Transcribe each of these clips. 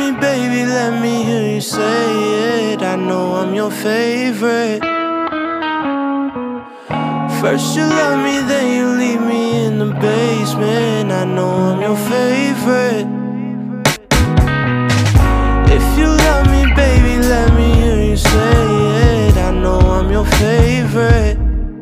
me, baby, let me hear you say it. I know I'm your favorite. First you love me, then you leave me in the basement. I know I'm your favorite. If you love me, baby, let me hear you say it. I know I'm your favorite.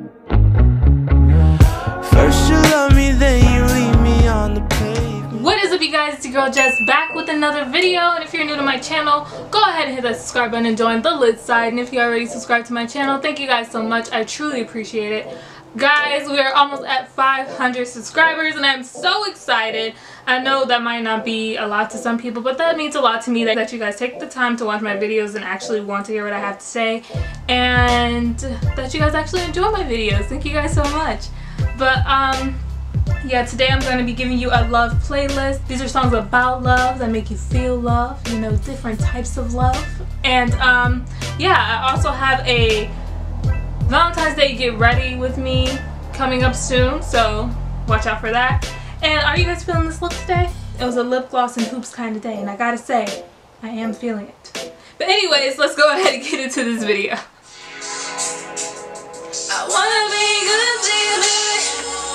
First you love me, then you leave me on the pavement. What is up, you guys? It's your girl Jess back with another video. And if you're new to my channel, go ahead and hit that subscribe button and join the lit side. And if you already subscribed to my channel, thank you guys so much. I truly appreciate it. Guys, we are almost at 500 subscribers and I'm so excited. I know that might not be a lot to some people, but that means a lot to me that you guys take the time to watch my videos and actually want to hear what I have to say, and that you guys actually enjoy my videos. Thank you guys so much. But yeah, today I'm going to be giving you a love playlist. These are songs about love that make you feel love, you know, different types of love. And yeah, I also have a Valentine's Day get ready with me coming up soon, so watch out for that. And are you guys feeling this look today? It was a lip gloss and hoops kind of day, and I gotta say, I am feeling it. But anyways, let's go ahead and get into this video. I wanna be good to you, baby.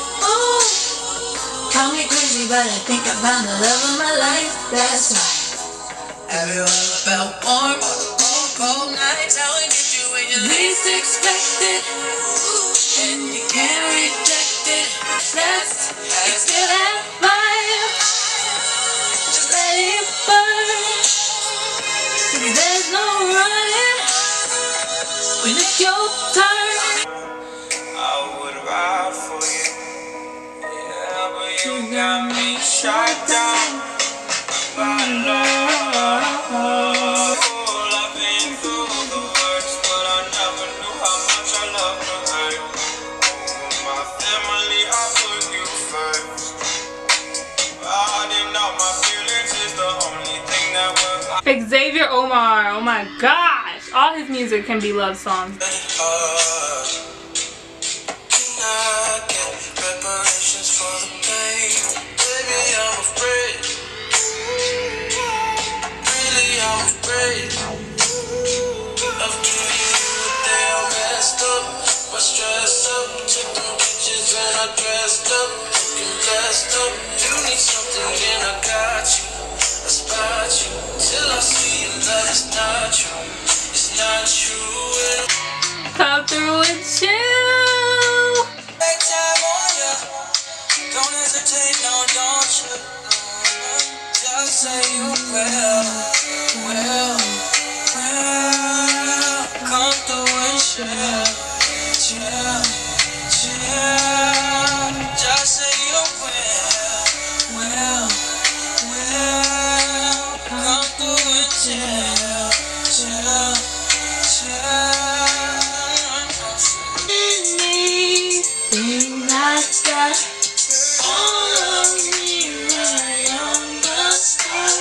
Ooh. Call me crazy, but I think I found the love of my life. That's right. Have you ever felt warm on a cold night? How it get you when you least expect it, and you can't reject it. That's it's still that fire. Just let it burn. There's no running when it's your turn. I would ride for you, yeah, but you got me shut down by love. I've been through the worst, but I never knew how much I loved you. My family, I put you first. I didn't know my feelings is the only thing that works. Xavier Omar, oh my gosh, all his music can be love songs. Preparations for the pain. Baby, I'm afraid. Really, I'm afraid of giving you a day I messed up. My stress up, took them pictures and I dressed up, looking blessed up. You need something and I got you. I spot you till I see your love is not true. It's not true. Come through with you. Make time on ya. Don't hesitate, no, don't you? Just say you will. Come through and chill. Just say you will. Come through and chill. Anything like that. All of me right on the spot.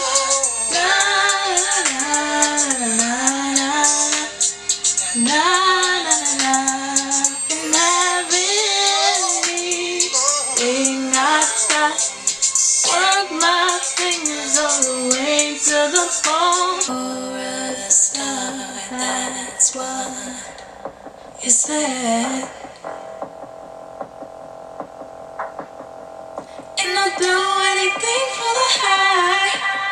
Na na na na na and having anything like that. Work my fingers all the way to the bone. For a star, that's what you said. And I'll do anything for the high.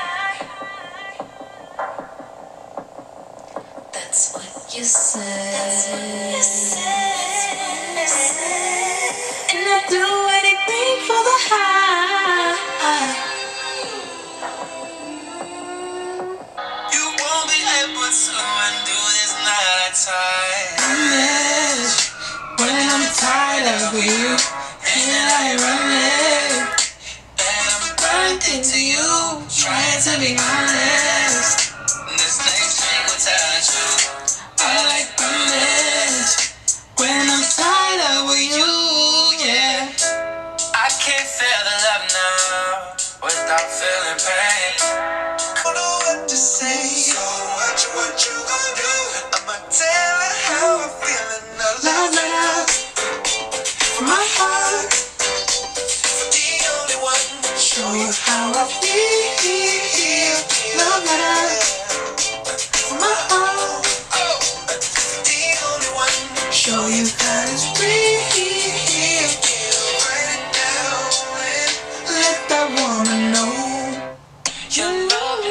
That's what you said. And I'll do anything for the high. You won't be able to undo this nighttime. When I'm tired of you, and I run it. And I'm burning to you, trying to be honest. This next thing without you, I like this. When I'm tired of you, yeah. I can't feel the love now without feeling pain. I don't know what to say. So what you gonna do? I'ma tell her how I'm feeling. Love from my heart. The only one. Show you how I feel.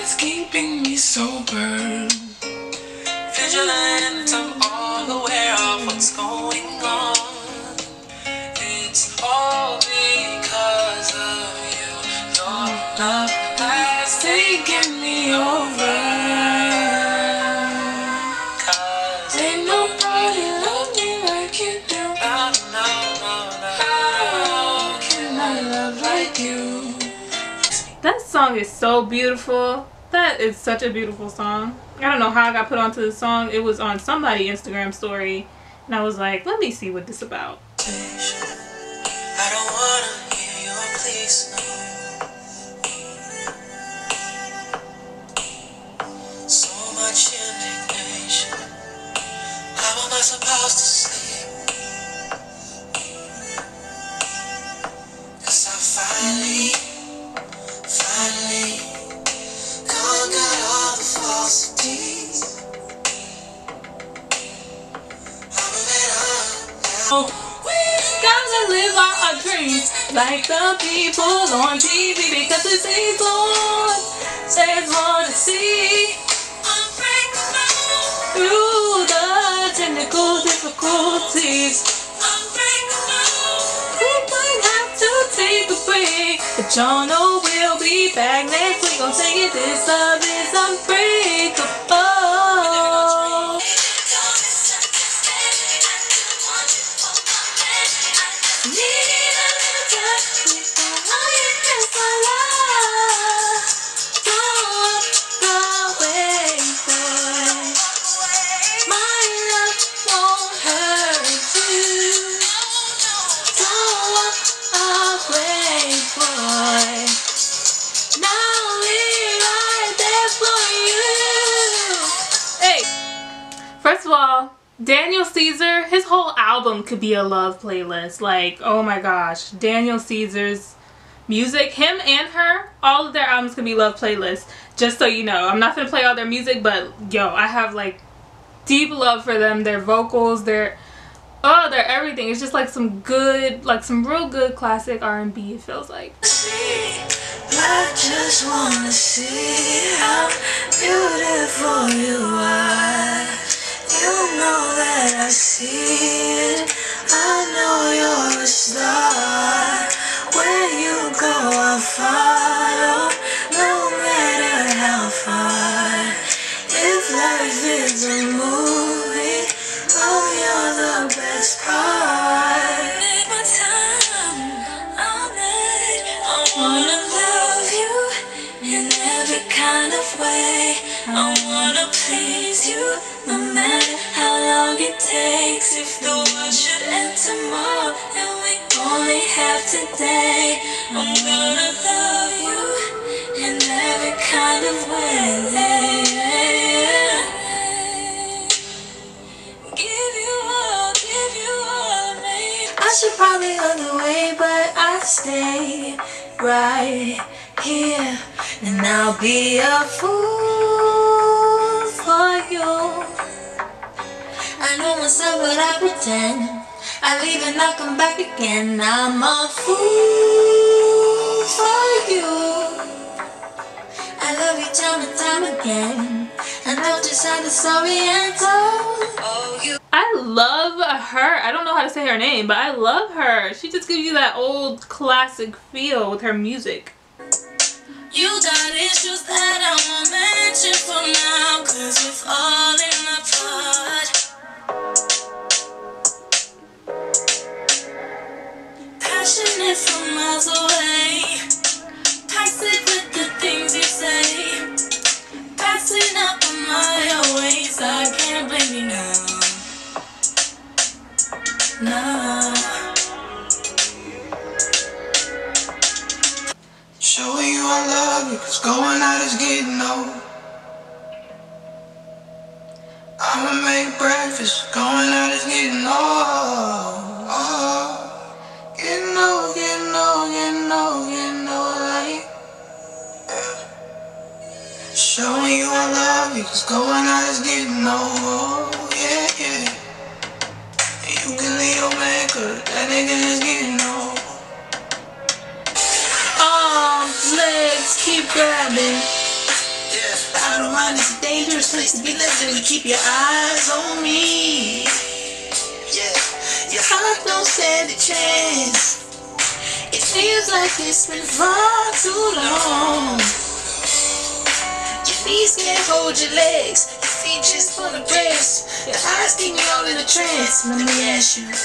is keeping me sober. Vigilant, I'm all aware of what's going on. It's all because of you. Your love has taken me over. 'Cause ain't nobody love me like you do. No, no, no, no. How can I love like you? That song is so beautiful. That is such a beautiful song. I don't know how I got put onto the song. It was on somebody's Instagram story, and I was like, let me see what this is about. I don't wanna hear your please, no. So much indignation. How am I supposed to sleep? 'Cause I finally conquered all the falsities. Gotta live out our dreams like the people on TV, because it says Lord, there's more to see. Through the technical difficulties, we might have to take a break, but y'all know we'll be back next week. Gonna sing it, this love is unbreakable. First of all, Daniel Caesar, his whole album could be a love playlist. Like, oh my gosh, Daniel Caesar's music, him and her, all of their albums could be love playlists. Just so you know, I'm not gonna play all their music, but yo, I have like deep love for them. Their vocals, their everything. It's just like some good, like some real good classic R&B, it feels like. I just wanna see how beautiful you are. You know that I see it. I know you're a star. Where you go, I'll follow, no matter how far. If life is a movie, oh, you're the best part. Take my time, I'll let it. I wanna love you in every kind of way. I wanna please you, no matter how long it takes. If the world should end tomorrow and we only have today, I'm gonna love you in every kind of way. Give you all, maybe. I should probably run away, but I stay right here, and I'll be a fool for you. I know myself, but I pretend. I leave and I come back again. I'm a fool for you. I love you time and time again. I know just how the story ends. Oh, you. I love her. I don't know how to say her name, but I love her. She just gives you that old classic feel with her music. You got issues that I won't mention for now, 'cause it's all in my blood. Passionate from miles away, toxic with the things you say, passing up on my ways. I can't blame you now. No. Showing you I love you, 'cause going out is getting old. I'ma make breakfast, going out is getting old. Getting old, getting old, getting old, getting old, like, yeah. Showing you I love you, 'cause going out is getting old, yeah, yeah. And you can leave your man, 'cause that nigga is getting old. Legs keep grabbing. Your mind is a dangerous place to be living. Keep your eyes on me. Yeah, your heart don't stand a chance. It feels like it's been far too long. Your knees can't hold your legs. Your feet just wanna brace. Your eyes keep me all in a trance. Let me ask you,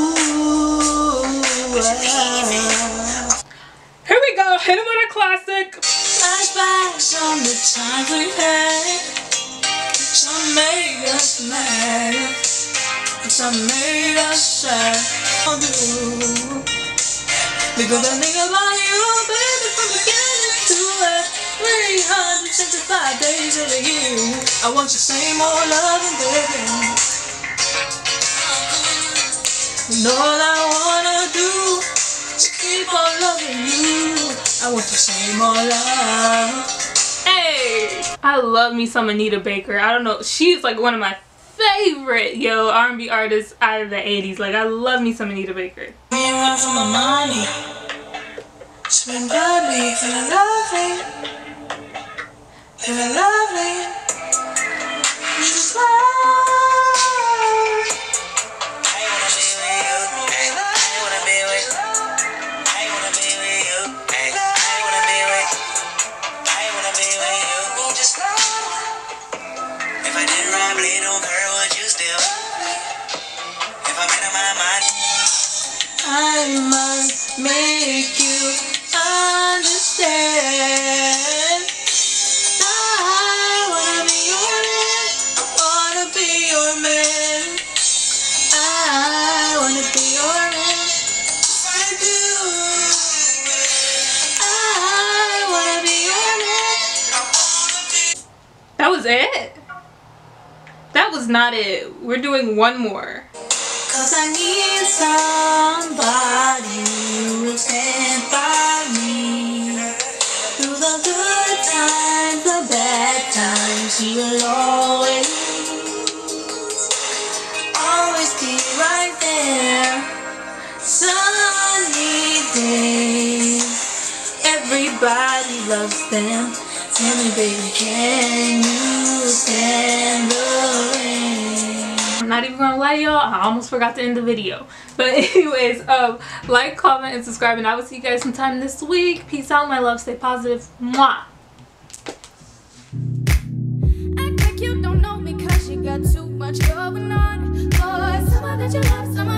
Here we go. Hit him with a classic. flashbacks on the times we've had. Some made us mad, and some made us sad. I'll do. Because I think about you, baby, from beginning to end. 365 days of the year. I want your same old loving, baby. And all I wanna do is keep on loving you. I want the same old love. Hey, I love me some Anita Baker. I don't know, she's like one of my favorite R&B artists out of the 80s. Like, I love me some Anita Baker. Me run for my money. Spend by me, feeling lovely. Feeling lovely. Just love. I must make you understand. I wanna be your man. I wanna be your man. I wanna be your man. I do. I wanna be your man. That was it? That was not it. We're doing one more. Cause I need somebody who will stand by me. Through the good times, the bad times, he will always be right there. Sunny days, everybody loves them. Tell me, baby, can you stand the rain? I'm not even gonna lie, y'all, I almost forgot to end the video. But anyways, like, comment, and subscribe, and I will see you guys sometime this week. Peace out, my love. Stay positive. Mwah. Act like you don't know me 'cause you got too much going on. Boy, someone that you love, someone